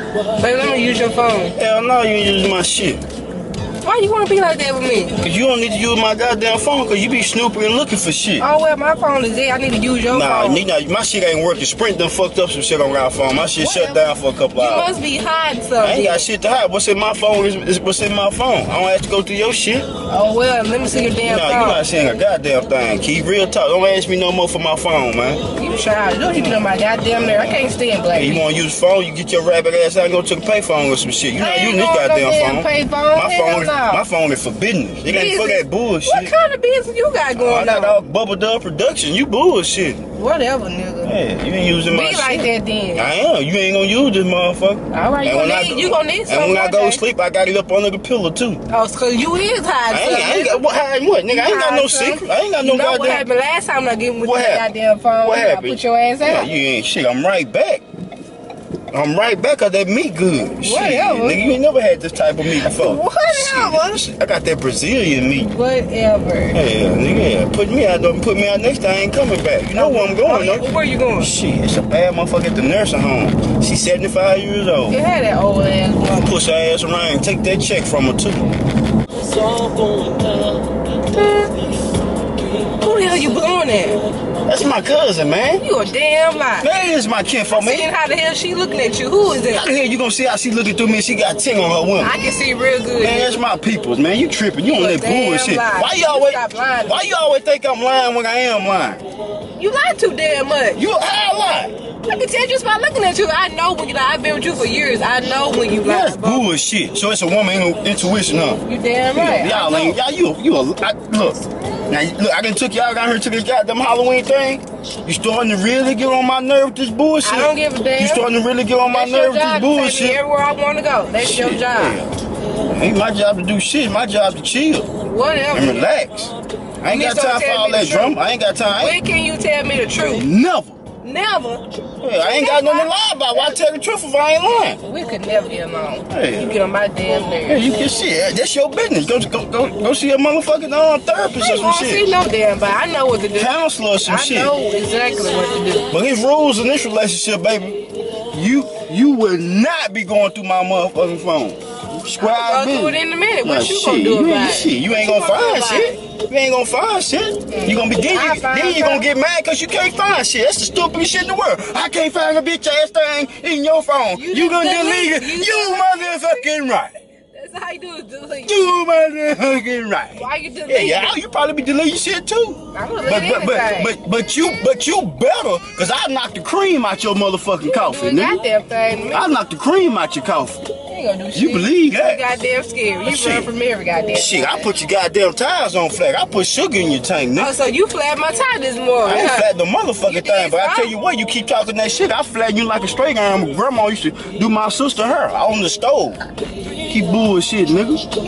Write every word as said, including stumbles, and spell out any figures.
Baby, let me use your phone. Hell no, you ain't using my shit. Why you want to be like that with me? Cause you don't need to use my goddamn phone, cause you be snooping and looking for shit. Oh, well, my phone is there. I need to use your nah, phone. Nah, my shit ain't working. Sprint done fucked up some shit on our phone. My shit Whatever. shut down for a couple you hours. You must be hiding something. I ain't got shit to hide. What's in my phone is, is what's in my phone. I don't have to go through your shit. Oh, well, let me see your damn nah, phone. Nah, you not saying a goddamn thing. Keep real talk. Don't ask me no more for my phone, man. You shy. You don't even know my goddamn name. I can't stand black. Hey, you want to use the phone? You get your rabbit ass out and go to the payphone or some shit. You not using this goddamn no phone. Pay phone. My phone, is, no. my phone is for business. It ain't for that bullshit. What kind of business you got going oh, I got on? all Bubble Dub Production. You bullshit. Whatever, nigga. Yeah, you ain't using my Be shit. like that then. I am. You ain't gonna use this motherfucker. All right, you gonna, I need, go, you gonna need something. And when I go day. to sleep, I got it up under the pillow too. Oh, so you is hiding I ain't, I ain't got what hiding what, nigga. I ain't got no secret. I ain't got no you know goddamn. What happened last time I get with what that happened? goddamn phone? What happened? I put your ass out. Yeah, you ain't shit. I'm right back. I'm right back cause that meat good. Whatever. Shit, nigga, you ain't never had this type of meat before. Whatever. Shit, I got that Brazilian meat. Whatever. Yeah, nigga, yeah. Put me out, don't put me out next time. I ain't coming back. You know where I'm going, though. Oh, where you going? Shit, it's a bad motherfucker at the nursing home. She's seventy-five years old. You had that old ass woman. Push her ass around and take that check from her, too. Who the hell you blowing at? That's my cousin, man. You a damn lie. That is my kinfolk, man. Seeing how the hell she looking at you. Who is How that? the hell you gonna see how she looking through me and she got ting on her woman? I can see real good. Man, that's my peoples, man. You tripping. You, You on a that damn bullshit. lie. Why you You always stop lying. Why you always think I'm lying when I am lying? You lie too damn much. You how I lie? I can tell just by looking at you. I know when you lie. I've been with you for years. I know when you lie. That's bullshit. So it's a woman intuition, huh? You damn right. Y'all ain't y'all you you a I, look. Now look, I done took y'all down here to this goddamn Halloween thing. You starting to really get on my nerve with this bullshit. I don't give a damn. You starting to really get on my That's nerve with your this job to take me bullshit. everywhere I want to go. That's Shit, your job. Yeah. Ain't my job to do shit. My job to chill Whatever. and relax. I ain't You got need time to for tell all me the that truth. drama. I ain't got time. I When ain't, can you tell me the truth? never. Never. Yeah, I ain't got nothing to lie about. Why tell the truth if I ain't lying? We could never get along. Hey. You get on my damn Yeah, nerves. you can shit. That's your business. Go go go, go see a motherfucking uh, therapist I or ain't some gonna shit. see no damn body. I know what to do. Counselor or some I shit. know exactly what to do. But his rules in this relationship, baby, you you will not be going through my motherfucking phone. Square I'll go through it in a minute. What Nah, you shit, gonna do you about ain't, it? shit, you ain't What gonna you gonna find do shit. You ain't gonna find shit. You gonna be then I'll you, find then you gonna something. get mad cause you can't find shit. That's the stupidest shit in the world. I can't find a bitch ass thing in your phone. You You, just gonna delete delete it. it. You You delete motherfucking right. That's how you do it. Delete. You motherfucking right. Why you delete Yeah, yeah, it? you probably be deleting shit too. I'm gonna But delete but, but anything. but but you but you better, cause I knocked the cream out your motherfucking You coffee, do a nigga. goddamn thing to me. I knocked the cream out your coffee. You ain't gonna do shit. You believe that? You goddamn scary. You Shit. run from every goddamn Shit, I thing. put your goddamn tires on flat. I put sugar in your tank, Oh, nigga. so you flat my tire this morning? I ain't huh? flat the motherfucking You thing, did but I tell something. you what, you keep talking that shit, I flatten you like a straight iron. Grandma used to do my sister her on the stove. Keep bullshit, nigga.